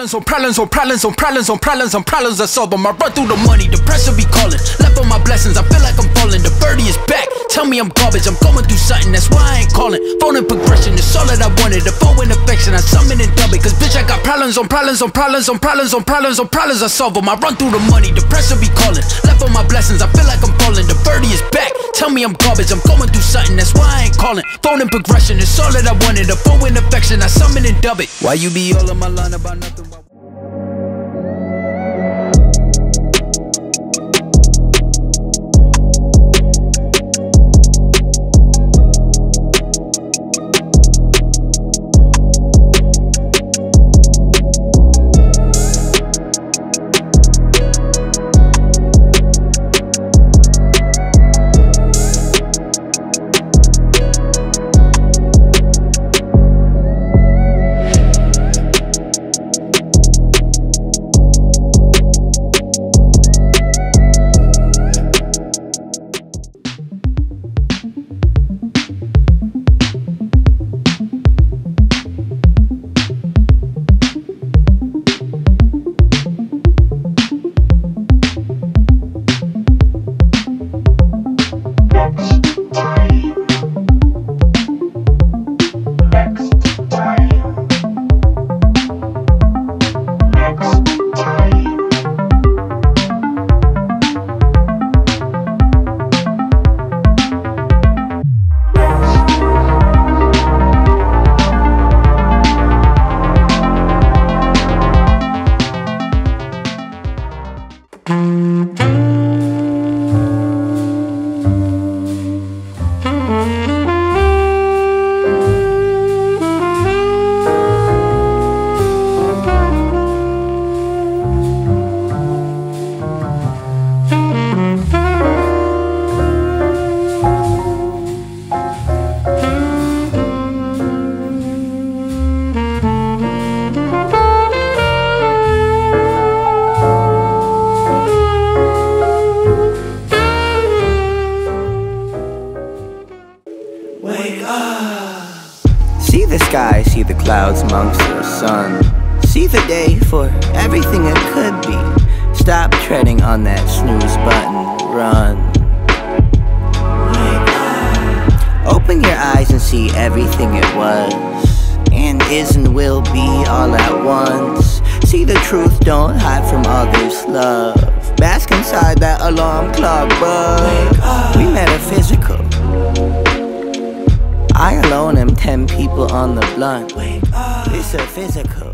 Problems on problems on problems on problems on problems on problems I solve them. I run through the money, the pressure be calling. Left on my blessings, I feel like I'm falling. The birdie is back, tell me I'm garbage. I'm going through something, that's why I ain't calling. Phone and progression, it's all that I wanted. The phone and affection, I summon and dub it. Cause bitch, I got problems on problems on problems on problems on problems on problems I solve them. I run through the money, the pressure be calling. Left on my blessings, I feel like I'm falling. The birdie is back, tell me I'm garbage. I'm going through something, that's why I ain't calling. Phone and progression, it's all that I wanted. The phone and affection, I summon and dub it. Why you be all on my line about nothing? See the sky, see the clouds amongst the sun. See the day for everything it could be. Stop treading on that snooze button, run. Open your eyes and see everything it was, and is and will be all at once. See the truth, don't hide from others' love. Bask inside that alarm clock buzz. We metaphysical. I alone am 10 people on the blunt. It's a physical.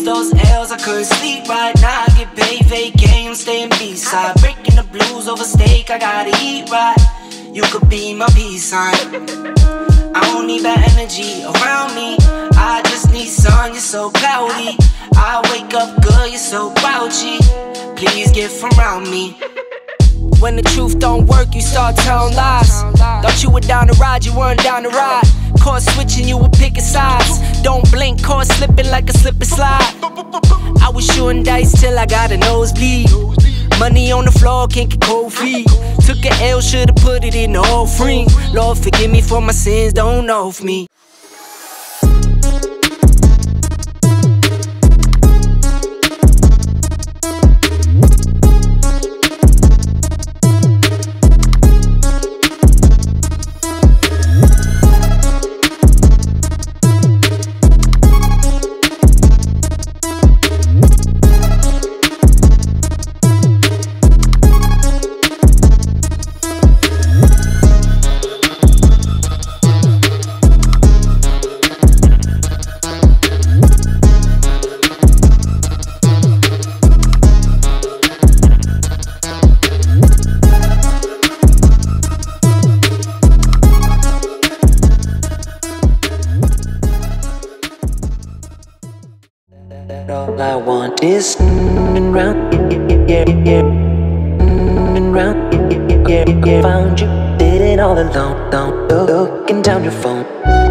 those L's, I couldn't sleep right now. I get paid, vacay, I'm staying B-side. Breaking the blues over steak, I gotta eat right. You could be my peace sign. I don't need that energy around me. I just need sun, you're so cloudy. I wake up good, you're so grouchy. Please get from around me. When the truth don't work, you start telling lies. Thought you were down to ride, you weren't down to ride. Caught switching, you were picking sides. Don't blink, caught slipping like a slip and slide. I was shooting dice till I got a nosebleed. Money on the floor, can't get cold feet. Took a L, should've put it in the offering. Lord, forgive me for my sins, don't know of me. All I want is and round, yeah, and round, yeah. Found you sitting all alone, looking down your phone.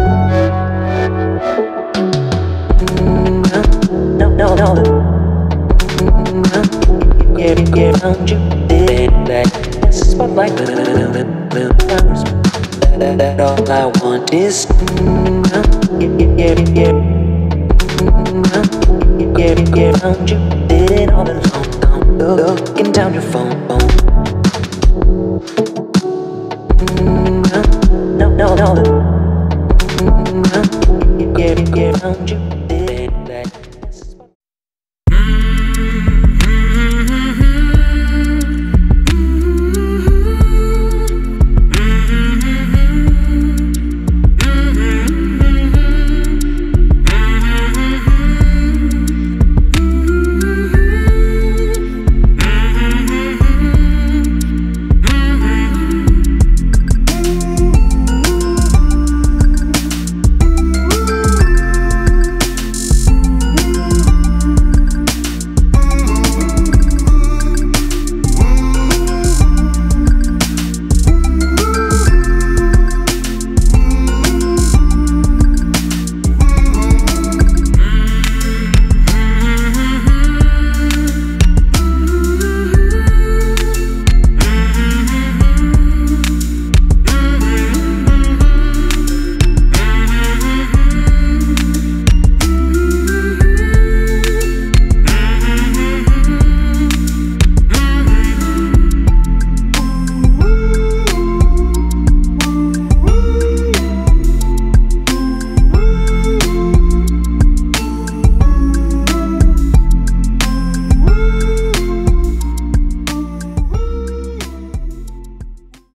No, yeah. Found you sitting that spotlight, little flowers. That all I want is yeah, found you sitting all alone, looking down your phone. No, yeah, found you